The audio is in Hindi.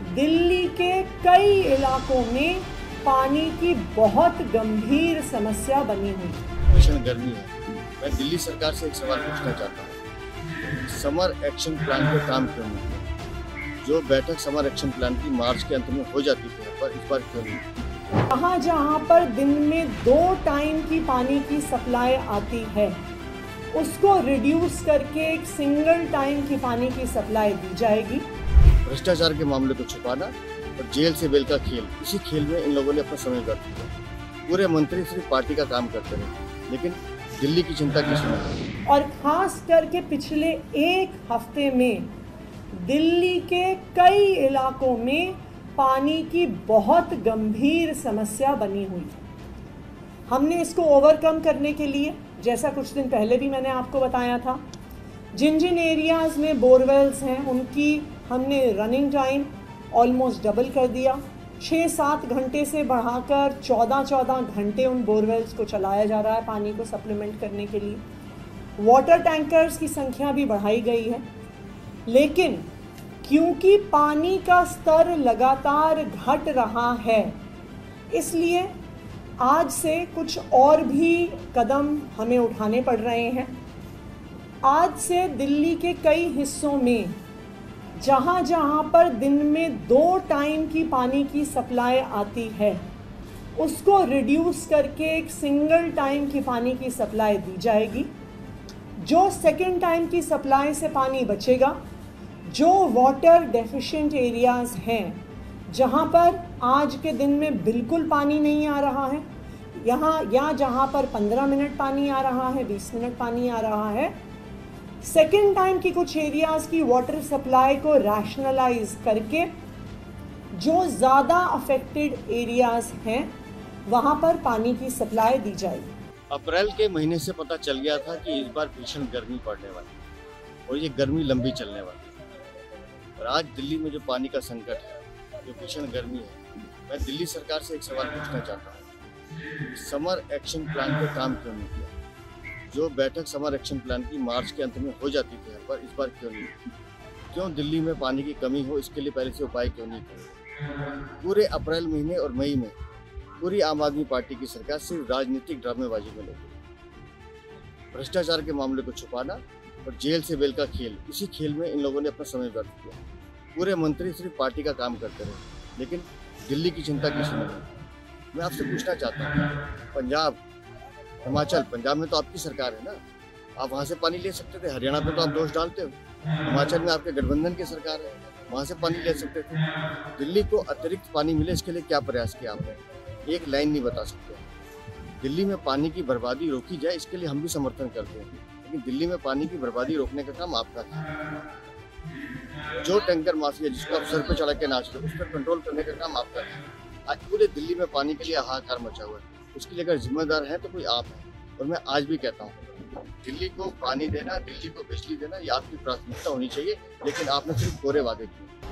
दिल्ली के कई इलाकों में पानी की बहुत गंभीर समस्या बनी हुई है। भीषण गर्मी है। मैं दिल्ली सरकार से एक सवाल पूछना चाहता हूँ, समर एक्शन प्लान पे काम क्यों नहीं किया? जो बैठक समर एक्शन प्लान की मार्च के अंत में हो जाती थी, पर इस बार क्यों नहीं? जहाँ जहाँ पर दिन में 2 टाइम की पानी की सप्लाई आती है, उसको रिड्यूस करके एक सिंगल टाइम की पानी की सप्लाई दी जाएगी। भ्रष्टाचार के मामले को छुपाना और जेल से बेल का खेल, इसी खेल में इन लोगों ने अपना समय व्यर्थ किया। पूरे मंत्री सिर्फ पार्टी का काम करते रहे, लेकिन दिल्ली की चिंता किसने की? और खास करके पिछले एक हफ्ते में दिल्ली के कई इलाकों में पानी की बहुत गंभीर समस्या बनी हुई है। हमने इसको ओवरकम करने के लिए, जैसा कुछ दिन पहले भी मैंने आपको बताया था, जिन जिन एरियाज़ में बोरवेल्स हैं उनकी हमने रनिंग टाइम ऑलमोस्ट डबल कर दिया। 6-7 घंटे से बढ़ाकर 14-14 घंटे उन बोरवेल्स को चलाया जा रहा है पानी को सप्लीमेंट करने के लिए। वाटर टैंकर्स की संख्या भी बढ़ाई गई है। लेकिन क्योंकि पानी का स्तर लगातार घट रहा है, इसलिए आज से कुछ और भी कदम हमें उठाने पड़ रहे हैं। आज से दिल्ली के कई हिस्सों में जहाँ जहाँ पर दिन में 2 टाइम की पानी की सप्लाई आती है, उसको रिड्यूस करके एक सिंगल टाइम की पानी की सप्लाई दी जाएगी। जो सेकेंड टाइम की सप्लाई से पानी बचेगा, जो वाटर डेफिशिएंट एरियाज़ हैं, जहाँ पर आज के दिन में बिल्कुल पानी नहीं आ रहा है, या जहाँ पर 15 मिनट पानी आ रहा है, 20 मिनट पानी आ रहा है, सेकेंड टाइम की कुछ एरियाज़ की वाटर सप्लाई को रैशनलाइज करके जो ज़्यादा अफेक्टेड एरियाज़ हैं वहाँ पर पानी की सप्लाई दी जाएगी। अप्रैल के महीने से पता चल गया था कि इस बार भीषण गर्मी पड़ने वाली है और ये गर्मी लंबी चलने वाली है। और आज दिल्ली में जो पानी का संकट है, जो भीषण गर्मी है, मैं दिल्ली सरकार से एक सवाल पूछना चाहता हूँ, समर एक्शन प्लान पे काम क्यों नहीं किया? जो बैठक समर एक्शन प्लान की मार्च के अंत में हो जाती थी, पर इस बार क्यों नहीं? क्यों दिल्ली में पानी की कमी हो, इसके लिए पहले से उपाय क्यों नहीं किए? पूरे अप्रैल महीने और मई में पूरी आम आदमी पार्टी की सरकार सिर्फ राजनीतिक ड्रामेबाजी में लगी। भ्रष्टाचार के मामले को छुपाना और जेल से बेल का खेल, इसी खेल में इन लोगों ने अपना समय व्यर्थ किया। पूरे मंत्री सिर्फ पार्टी का काम करते रहे, लेकिन दिल्ली की चिंता किसने की? मैं आपसे पूछना चाहता हूँ, पंजाब, हिमाचल, पंजाब में तो आपकी सरकार है ना, आप वहाँ से पानी ले सकते थे। हरियाणा पे तो आप दोष डालते हो। हिमाचल में आपके गठबंधन की सरकार है, वहाँ से पानी ले सकते थे। दिल्ली को अतिरिक्त पानी मिले, इसके लिए क्या प्रयास किया आपने? एक लाइन नहीं बता सकते। दिल्ली में पानी की बर्बादी रोकी जाए, इसके लिए हम भी समर्थन करते हैं, लेकिन दिल्ली में पानी की बर्बादी रोकने का काम आपका था। जो टैंकर माफिया जिसको आप सर पे चढ़ा के नाच रहे हो, उस पर कंट्रोल करने का काम आपका था। आज पूरे दिल्ली में पानी के लिए हाहाकार मचा हुआ है। उसके लिए अगर जिम्मेदार है तो कोई आप है। और मैं आज भी कहता हूँ, दिल्ली को पानी देना, दिल्ली को बिजली देना, ये आपकी प्राथमिकता होनी चाहिए, लेकिन आपने सिर्फ कोरे वादे किए।